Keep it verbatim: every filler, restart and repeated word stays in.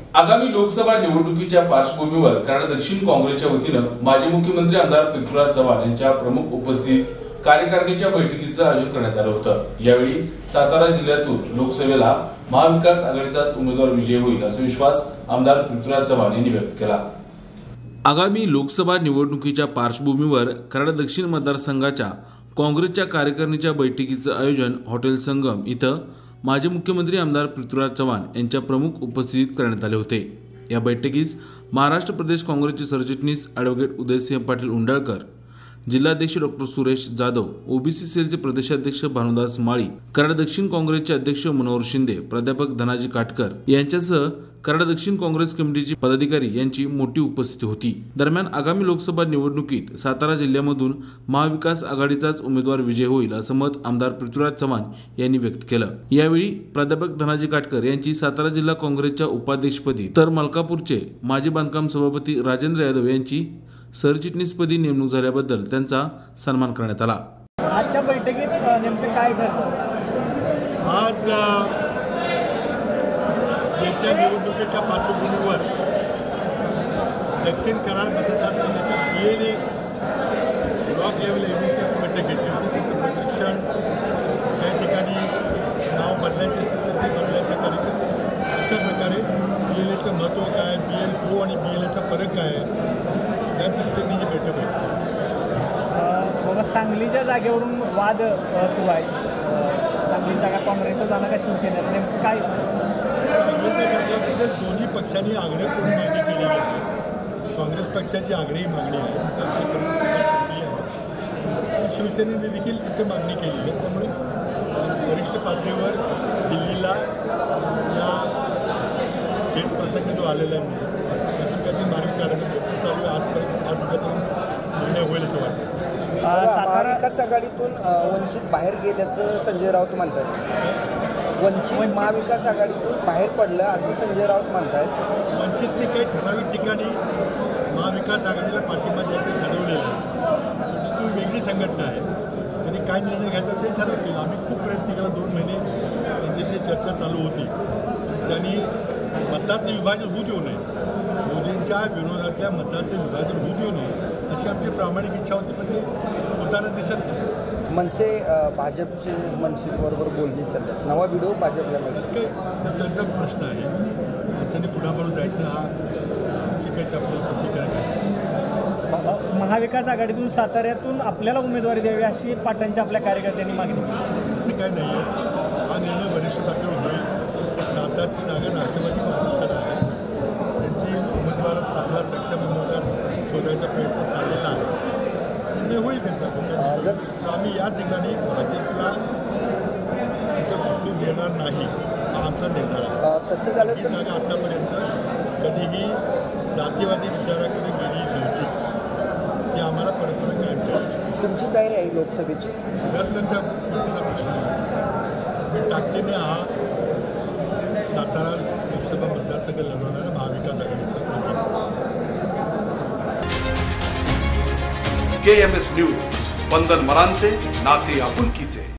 आगामी लोकसभा निवडणुकीच्या पार्श्वभूमीवर कराड दक्षिण काँग्रेसच्या वतीनं माजी मुख्यमंत्री आमदार पृथ्वीराज चव्हाण यांच्या प्रमुख उपस्थितीत कार्यकारिणीच्या बैठकीचं आयोजन करण्यात आलं होतं। यावेळी सातारा जिल्ह्यातून लोकसभेला महाविकास आघाडीचाच उमेदवार विजयी होईल असा विश्वास आमदार पृथ्वीराज चव्हाण यांनी व्यक्त केला। आगामी लोकसभा निवडणुकीच्या पार्श्वभूमीवर कराड दक्षिण मतदारसंघाच्या काँग्रेसच्या कार्यकारिणीच्या बैठकीचं आयोजन हॉटेल संगम इथं माजी मुख्यमंत्री आमदार पृथ्वीराज चव्हाण यांच्या प्रमुख उपस्थितीत करण्यात आले होते। या बैठकीस महाराष्ट्र प्रदेश काँग्रेसचे सरचिटणीस ॲडव्होकेट उदयसिंह पाटील उंडाळकर, जिल्हाध्यक्ष डॉक्टर सुरेश जाधव, ओबीसी सेलचे प्रदेशाध्यक्ष भानुदास माळी, कराड दक्षिण काँग्रेसचे अध्यक्ष मनोहर शिंदे, प्राध्यापक धनाजी काटकर यांच्यासह कराड दक्षिण काँग्रेस कमिटीचे पदाधिकारी यांची मोठी उपस्थिती होती। दरम्यान आगामी लोकसभा निवडणुकीत सातारा जिल्ह्यामधून महाविकास आघाडीचाच उमेदवार विजय होईल असं मत आमदार पृथ्वीराज चव्हाण यांनी व्यक्त केलं। यावेळी प्राध्यापक धनाजी काटकर यांची सातारा जिल्हा काँग्रेसच्या उपाध्यक्षपदी तर मलकापूरचे माजी बांधकाम सभापती राजेंद्र यादव यांची सरचिटणीसपदी नेमणूक झाल्याबद्दल त्यांचा सन्मान करण्यात आला। आजच्या बैठकीत नेमकं काय ठरलं? आज येत्या निवडणुकीच्या पार्श्वभूमीवर दक्षिण कराड मतदारसंघाच्या B L A block level एवढीची बैठक घेतली होती। त्याचं प्रशिक्षण काही ठिकाणी नाव बदलायचे असेल तर ते बदलायचा कार्यक्रम, अशा प्रकारे बी एल एचं महत्त्व काय, बी एल ओ आणि बी एल एचा फरक काय आहे या दृष्टीने ही बैठक होती। बाबा सांगलीच्या जागेवरून वाद सुरू आहे, सांगली जागा काँग्रेसला जाणार का शिवसेनेला, नेमकं काय? सांगलीच्या जागेबद्दल दोन्ही पक्षांनी आग्रहपूर्ण मागणी केलेली आहे। काँग्रेस पक्षाची आग्रही मागणी आहे, त्यांची परिस्थिती चांगली आहे। शिवसेनेने देखील तिथे मागणी केलेली आहे। त्यामुळे वरिष्ठ पातळीवर दिल्लीला या हेच प्रसंग जो आलेला आहे त्यातून कधी मार्ग काढण्याचा प्रयत्न चालू आहे। आजपर्यंत आज उद्यापर्यंत निर्णय होईल असं वाटतं। महाविकास आघाडीतून वंचित बाहेर गेल्याचं संजय राऊत म्हणतात। वंचित महाविकास आघाडीतून बाहेर पडलं असं संजय राऊत म्हणतात। वंचितने काही ठराविक ठिकाणी महाविकास आघाडीला पाठिंबा द्यायचं ठरवलेलं आहे। ती वेगळी संघटना आहे, त्यांनी काय निर्णय घ्यायचा ते ठरवतील। आम्ही खूप प्रयत्न केला, दोन महिने त्यांच्याशी चर्चा चालू होती। त्यांनी मताचं विभाजन होऊ देऊ नये, मोदींच्या विरोधातल्या मताचं विभाजन होऊ देऊ नये अशी आमची प्रामाणिक इच्छा होती, पण ते होताना दिसत नाही। मनसे भाजपचे मनसेबरोबर बोलणी चालतात, नवा व्हिडिओ भाजपला काही तर त्यांचा प्रश्न आहे, त्यांच्यानी पुढाबरोबर जायचं हा आमची काही त्याबद्दल प्रतिक्रिया काय। महाविकास आघाडीतून साताऱ्यातून आपल्याला उमेदवारी द्यावी अशी पाटणच्या आपल्या कार्यकर्त्यांनी मागणी केली। असं काय नाही आहे, हा निर्णय वरिष्ठ पातळीवर होईल। सातारची जागा राष्ट्रवादी काँग्रेसकडे आहे, त्यांची उमेदवार चांगला सक्षम उमेदवार शोधायचा प्रयत्न चाललेला आहे, निर्णय होईल त्यांचा। आम्ही या ठिकाणी भाजपला तिथं घुसू देणार नाही हा आमचा निर्धार आहे। तसं झालं तर जागा आतापर्यंत कधीही जातीवादी विचाराकडे गेली नव्हती, ती आम्हाला परंपरा कायम ठेवायची। तुमची तयारी आहे लोकसभेची? जर त्यांच्या मताचा प्रश्न नाही, मी ताकदीने हा सातारा लोकसभा मतदारसंघ लढवणाऱ्या महाविकास आघाडीचा वतीने। के एम एस न्यूज, स्पंदन मरांचे नाते आपुलकीचे।